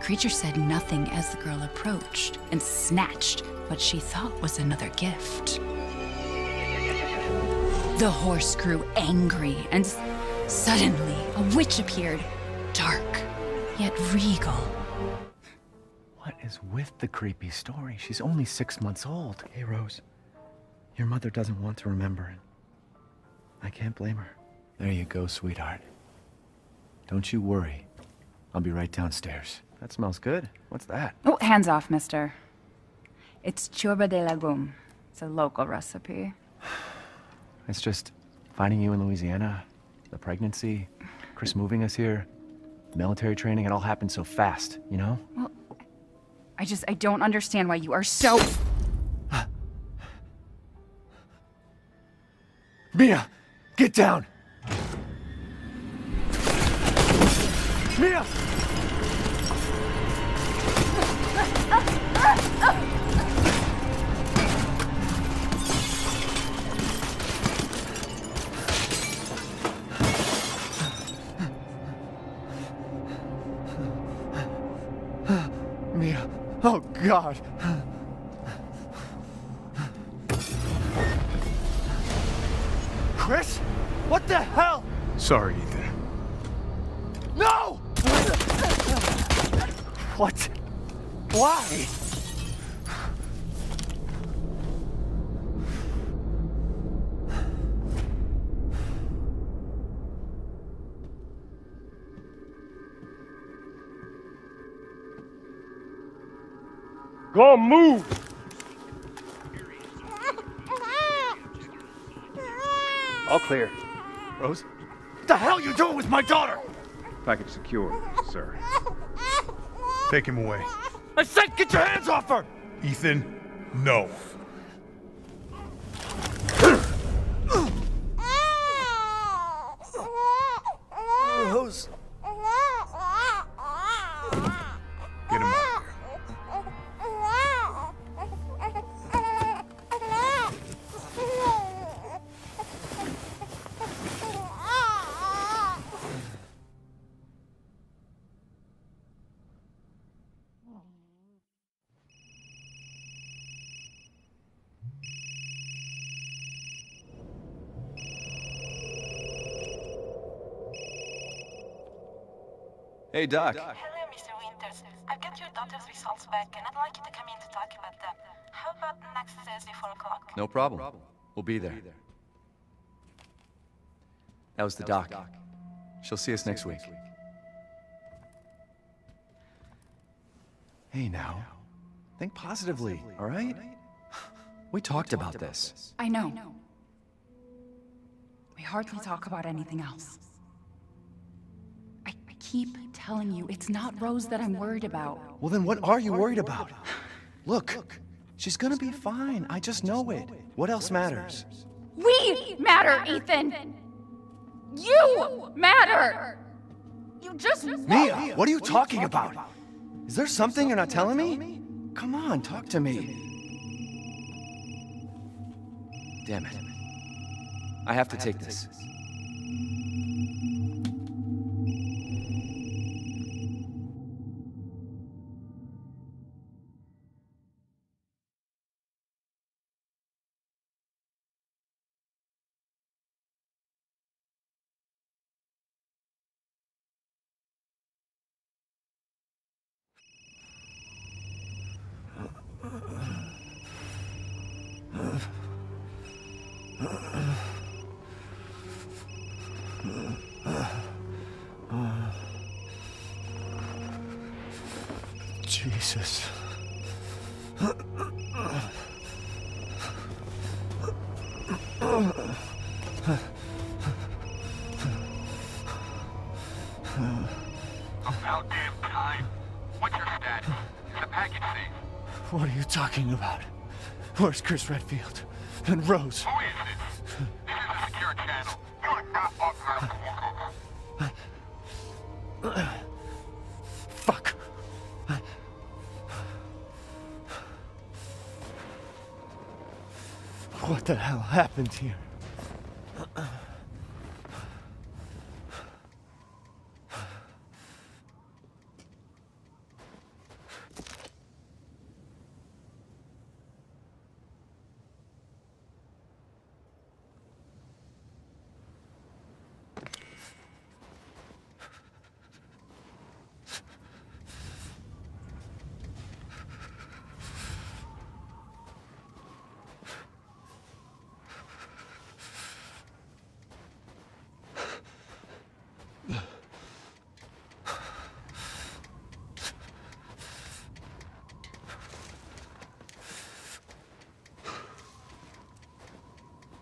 creature said nothing as the girl approached and snatched what she thought was another gift. The horse grew angry, and suddenly a witch appeared, dark, yet regal. What is with the creepy story? She's only 6 months old. Hey, Rose. Your mother doesn't want to remember it. I can't blame her. There you go, sweetheart. Don't you worry. I'll be right downstairs. That smells good. What's that? Oh, hands off, mister. It's churba de legume. It's a local recipe. It's just finding you in Louisiana, the pregnancy, Chris moving us here, military training, it all happened so fast, you know? Well, I don't understand why you are so... Mia! Get down! Mia! Mia. Oh, God. Chris? What the hell? Sorry, Ethan. No! What? Why? Go on, move! All clear. Rose? What the hell are you doing with my daughter? Package secure, sir. Take him away. I said get your hands off her! Ethan, no. Rose. Get him out of here. Hey, Doc. Hello, Mr. Winters. I've got your daughter's results back, and I'd like you to come in to talk about them. How about next Thursday, 4 o'clock? No problem. We'll be there. That was the doc. She'll see us next week. Hey, now. Think positively, all right? We talked about this. I know. We hardly talk about anything else. I keep telling you, it's not Rose that I'm worried about. Well, then what are you worried about? Look, she's gonna be fine. I just know it. What else matters? We matter, Ethan! You matter! You just... Mia, what are you talking about? Is there something you're not telling me? Come on, talk to me. Damn it. I have to take this. Jesus. About damn time. What's your status? Is the package safe? What are you talking about? Where's Chris Redfield? And Rose? Who is this? This is a secure channel. You are not authorized to walk over. Fuck. What the hell happened here?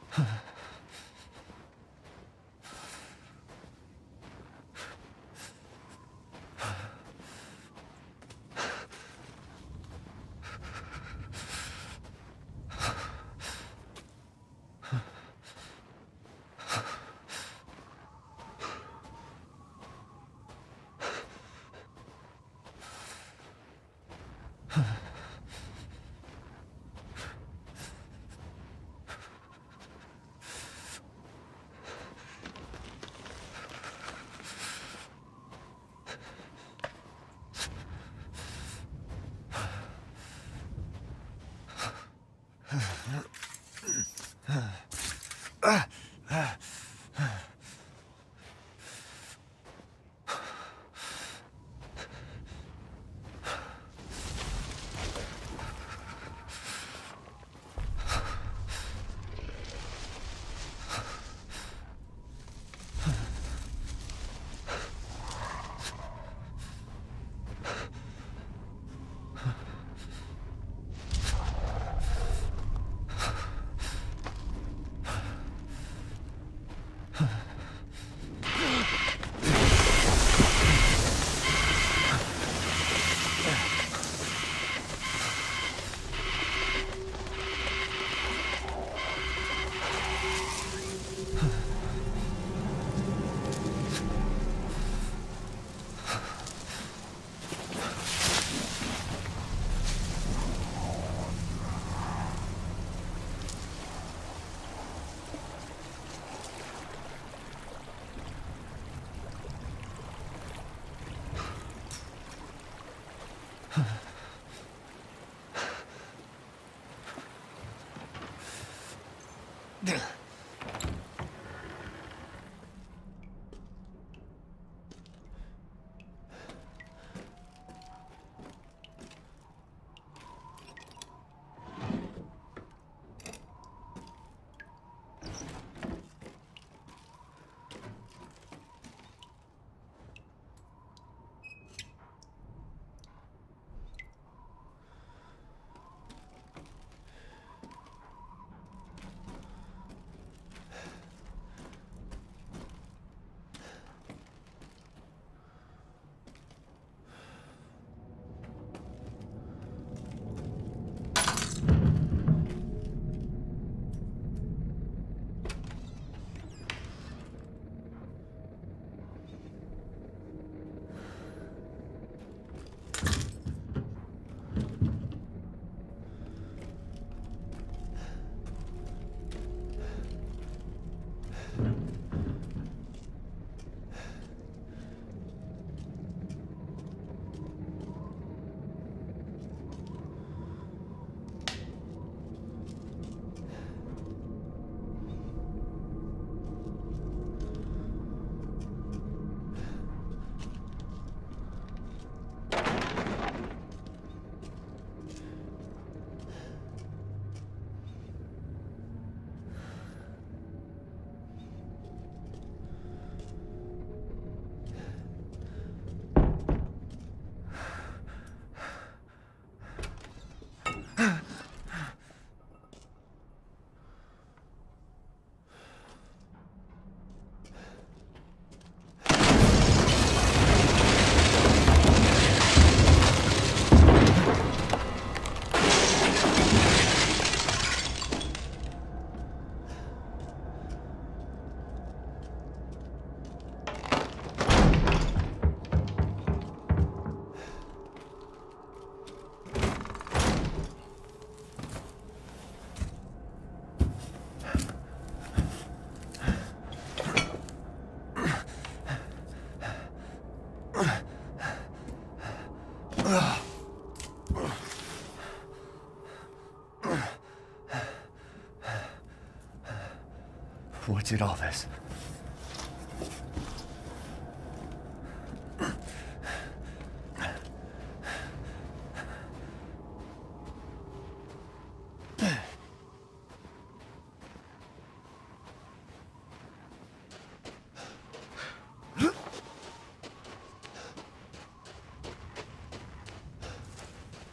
What did all this?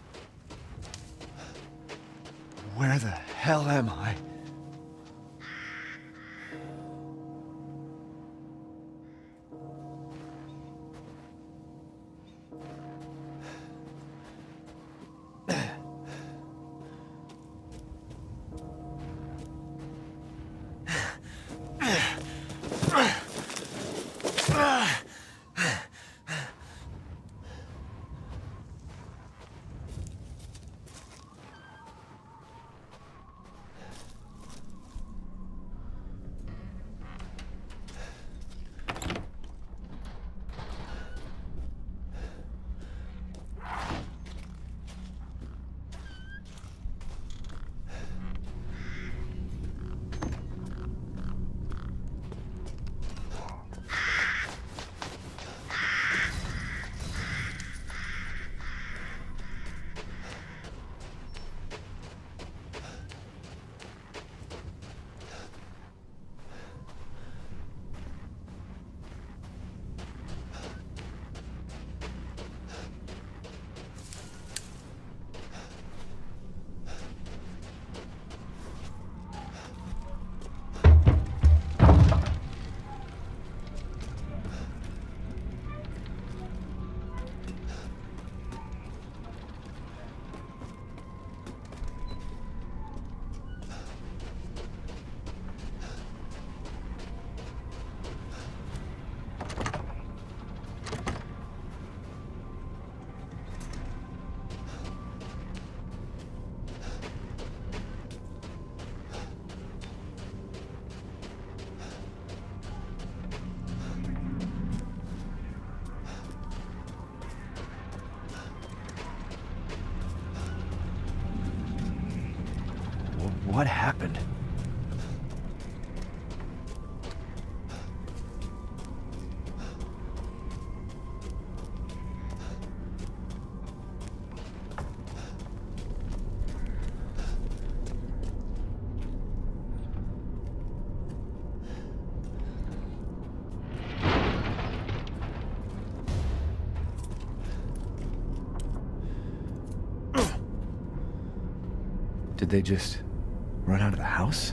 Where the hell am I? What happened? Did they just run out of the house?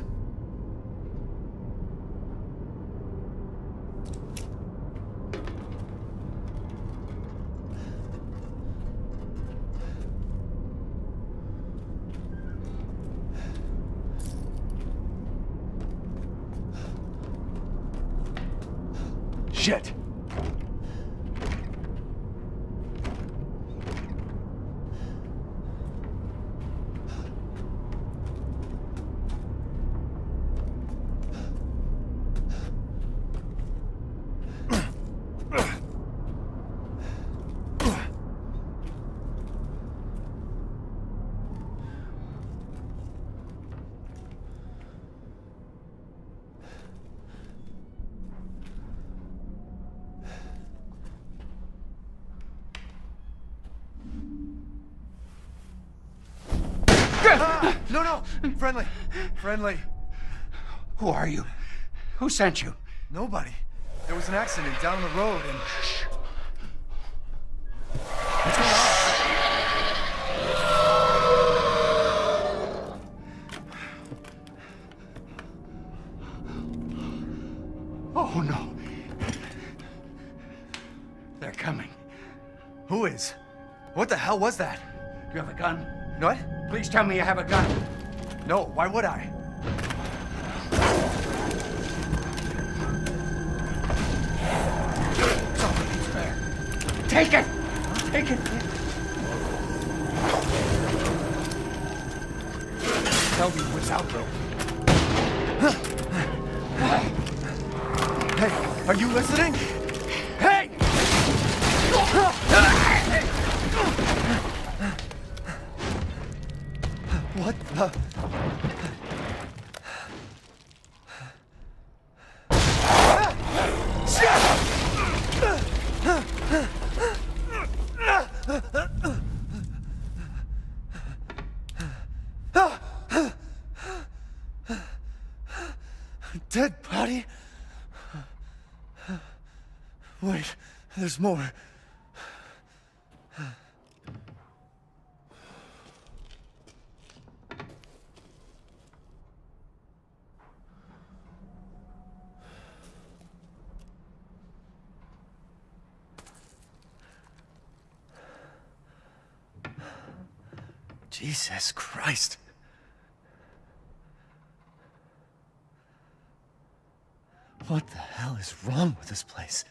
Shit! No! Friendly! Friendly! Who are you? Who sent you? Nobody. There was an accident down the road and... What's going on? Oh, no. They're coming. Who is? What the hell was that? You have a gun? What? Please tell me you have a gun. No, why would I? Somebody's there. Take it! Take it! Tell me what's out there. Hey, are you listening? Hey! What the... Dead body? Wait, there's more. Jesus Christ. What the hell is wrong with this place?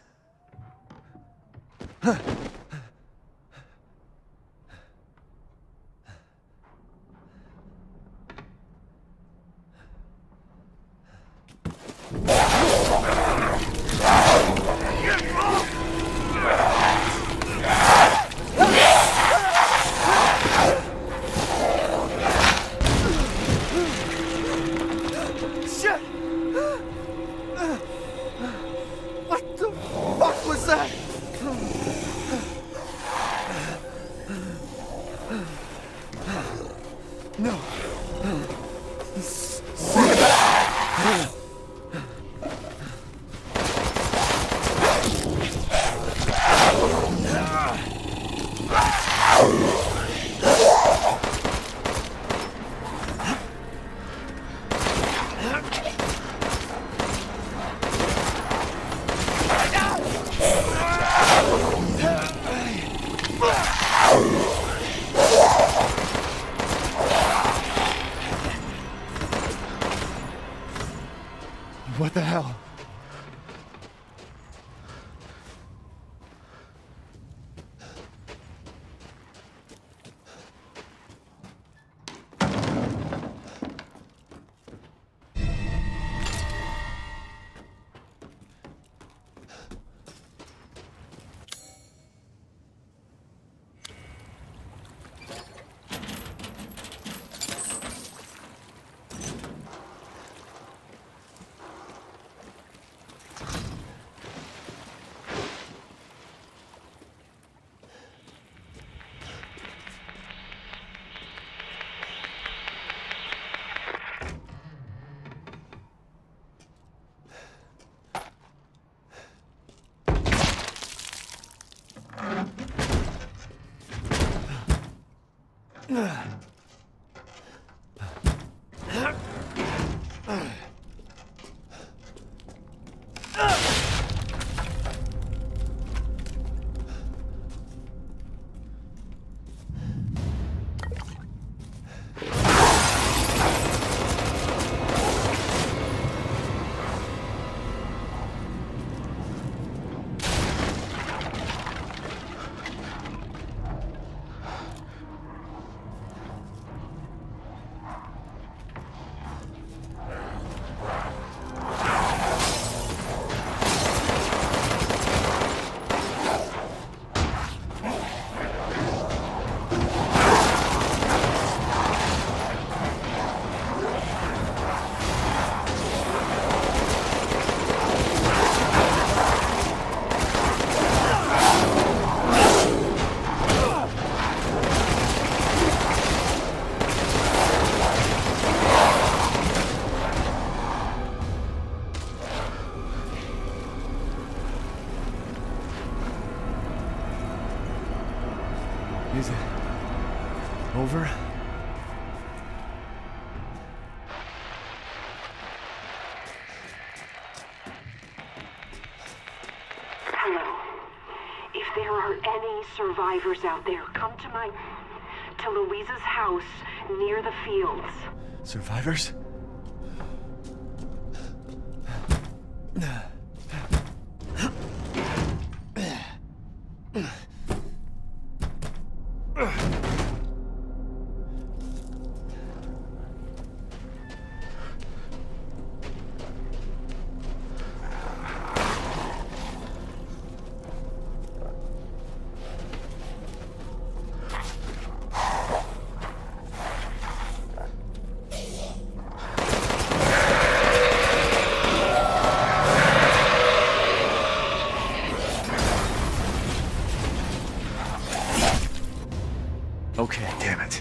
What the fuck was that? No. Is it over? Hello. If there are any survivors out there, come to Louisa's house near the fields. Survivors? Okay, damn it.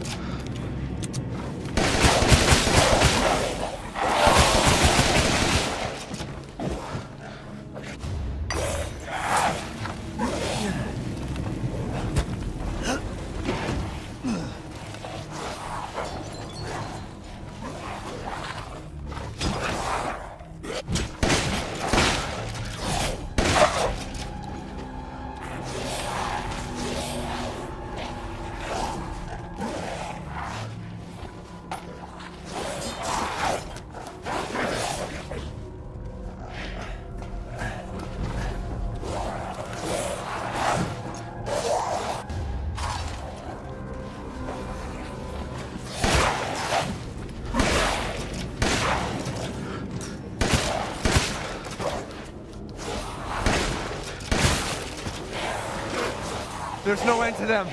There's no end to them.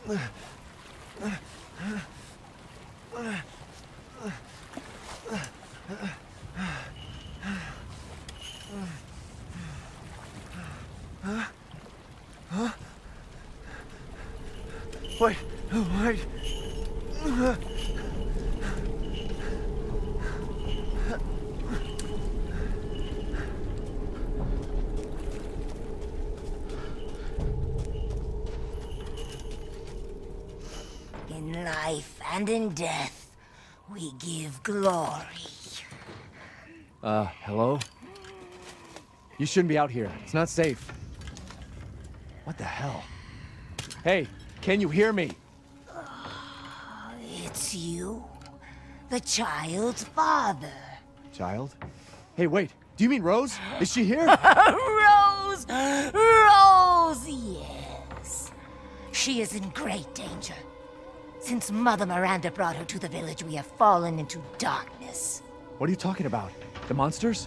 Wait, wait. In life and in death, we give glory. Hello? You shouldn't be out here. It's not safe. What the hell? Hey, can you hear me? It's you, the child's father. Child? Hey, wait. Do you mean Rose? Is she here? Rose! Rose, yes. She is in great danger. Since Mother Miranda brought her to the village, we have fallen into darkness. What are you talking about? The monsters?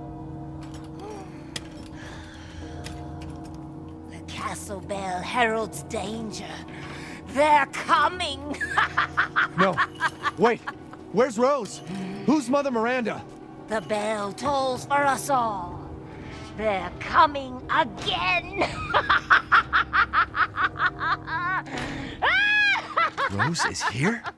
The castle bell heralds danger. They're coming! No. Wait. Where's Rose? Who's Mother Miranda? The bell tolls for us all. They're coming again! Rose is here?